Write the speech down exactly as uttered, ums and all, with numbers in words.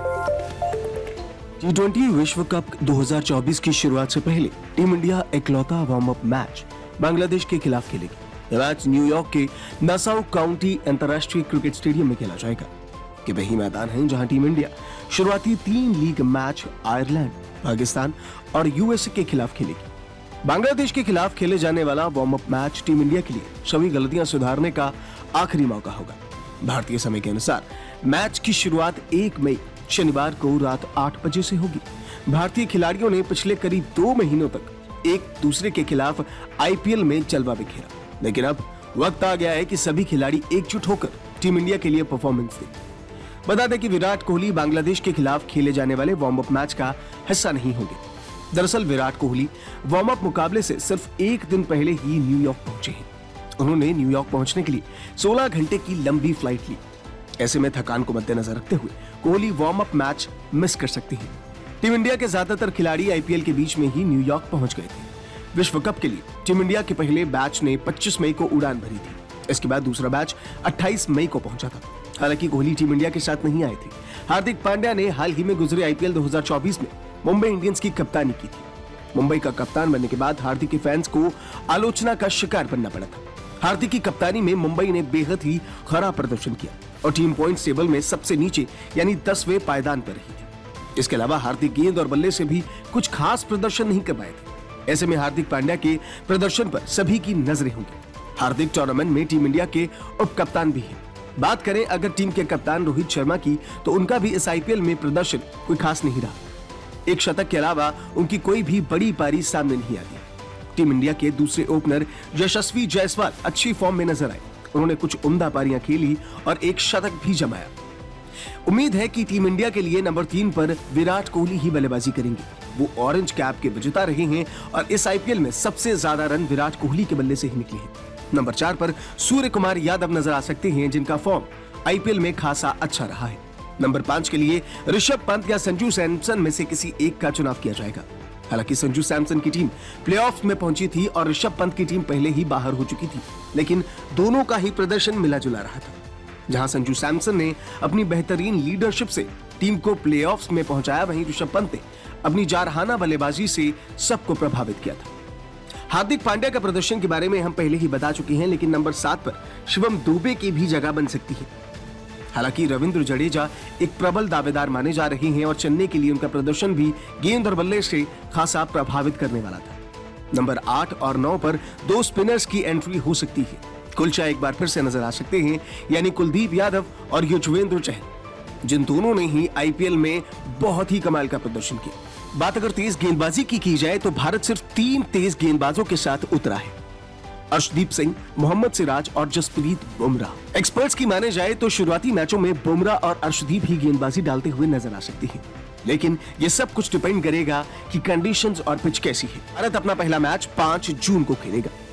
T twenty विश्व cup दो हज़ार चौबीस की शुरुआत से पहले टीम इंडिया इकलौता वार्म अप मैच बांग्लादेश के खिलाफ खेलेगी। यह मैच न्यूयॉर्क के नासाउ काउंटी अंतर्राष्ट्रीय क्रिकेट स्टेडियम में खेला जाएगा। ये वही मैदान है जहां टीम इंडिया शुरुआती तीन लीग मैच आयरलैंड, पाकिस्तान और यूएसए के खिलाफ खेलेगी। बांग्लादेश के खिलाफ खेले जाने वाला warm up match team India के लिए सभी गलतियां सुधारने का आखिरी मौका होगा। भारतीय समय के अनुसार मैच की शुरुआत एक मई शनिवार को रात आठ बजे से होगी। भारतीय खिलाड़ियों ने पिछले करीब दो महीनों तक एक दूसरे के खिलाफ आईपीएल में जलवा बिखेरा, लेकिन अब वक्त आ गया है कि सभी खिलाड़ी एकजुट होकर टीम इंडिया के लिए परफॉर्मेंस दें। बता दें कि विराट कोहली बांग्लादेश के खिलाफ खेले जाने वाले वार्म अप मैच का हिस्सा नहीं होंगे। दरअसल विराट कोहली वार्म अप मुकाबले से सिर्फ एक दिन पहले ही न्यूयॉर्क पहुंचे हैं। उन्होंने न्यूयॉर्क पहुंचने के लिए सोलह घंटे की लंबी फ्लाइट ली। ऐसे में थकान को मद्देनजर रखते हुए Kohli warm up match miss कर सकते हैं। टीम इंडिया के ज्यादातर खिलाड़ी आईपीएल के बीच में ही न्यूयॉर्क पहुंच गए थे। विश्व कप के लिए टीम इंडिया के पहले बैच ने पच्चीस मई को उड़ान भरी थी। इसके बाद दूसरा बैच अट्ठाईस मई को पहुंचा था। हालांकि कोहली टीम इंडिया के साथ नहीं आए थे। हार्दिक पांड्या ने हाल ही में गुजरे आईपीएल दो हज़ार चौबीस में मुंबई इंडियंस की कप्तानी की थी। मुंबई का कप्तान बनने के बाद हार्दिक के फैंस को आलोचना का शिकार बनना पड़ा था। हार्दिक की कप्तानी में मुंबई ने बेहद ही खराब प्रदर्शन किया और टीम पॉइंट्स टेबल में सबसे नीचे यानी दसवें पायदान पर रही थी। इसके अलावा हार्दिक गेंद और बल्ले से भी कुछ खास प्रदर्शन नहीं कर पाए थे। ऐसे में हार्दिक पांड्या के प्रदर्शन पर सभी की नजरें होंगी। हार्दिक टूर्नामेंट में टीम इंडिया के उप कप्तान भी हैं। बात करें अगर टीम के कप्तान रोहित शर्मा की, तो उनका भी इस आईपीएल में प्रदर्शन कोई खास नहीं रहा। एक शतक के अलावा उनकी कोई भी बड़ी पारी सामने नहीं आती। टीम इंडिया के दूसरे ओपनर यशस्वी जायसवाल अच्छी फॉर्म में नजर आए। उन्होंने कुछ उम्दा पारियां खेली और एक शतक भी जमाया। उम्मीद है कि टीम इंडिया के लिए नंबर तीन पर विराट कोहली ही बल्लेबाजी करेंगे। वो ऑरेंज कैप के विजेता रहे हैं और इस आईपीएल में सबसे ज्यादा रन विराट कोहली के बल्ले से ही निकले हैं। नंबर चार पर सूर्य कुमार यादव नजर आ सकते हैं, जिनका फॉर्म आईपीएल में खासा अच्छा रहा है। नंबर पांच के लिए ऋषभ पंत या संजू सैमसन में से किसी एक का चुनाव किया जाएगा। हालांकि संजू सैमसन की टीम प्लेऑफ्स में पहुंची थी और ऋषभ पंत की टीम पहले ही बाहर हो चुकी थी, लेकिन दोनों का ही प्रदर्शन मिला जुला रहा था। जहां संजू सैमसन ने अपनी बेहतरीन लीडरशिप से टीम को प्लेऑफ्स में पहुंचाया, वहीं ऋषभ पंत ने अपनी जारहाना बल्लेबाजी से सबको प्रभावित किया था। हार्दिक पांड्या का प्रदर्शन के बारे में हम पहले ही बता चुके हैं, लेकिन नंबर सात पर शिवम दुबे की भी जगह बन सकती है। हालांकि रविंद्र जडेजा एक प्रबल दावेदार माने जा रहे हैं और चेन्नई के लिए उनका प्रदर्शन भी गेंद और बल्ले से खासा प्रभावित करने वाला था। नंबर आठ और नौ पर दो स्पिनर्स की एंट्री हो सकती है। कुलचा एक बार फिर से नजर आ सकते हैं, यानी कुलदीप यादव और युजवेंद्र चहल, जिन दोनों ने ही आईपीएल में बहुत ही कमाल का प्रदर्शन किया। बात अगर तेज गेंदबाजी की की जाए तो भारत सिर्फ तीन तेज गेंदबाजों के साथ उतरा है, अर्शदीप सिंह, मोहम्मद सिराज और जसप्रीत बुमराह। एक्सपर्ट्स की माने जाए तो शुरुआती मैचों में बुमराह और अर्शदीप ही गेंदबाजी डालते हुए नजर आ सकती है, लेकिन ये सब कुछ डिपेंड करेगा कि कंडीशंस और पिच कैसी है। भारत अपना पहला मैच पांच जून को खेलेगा।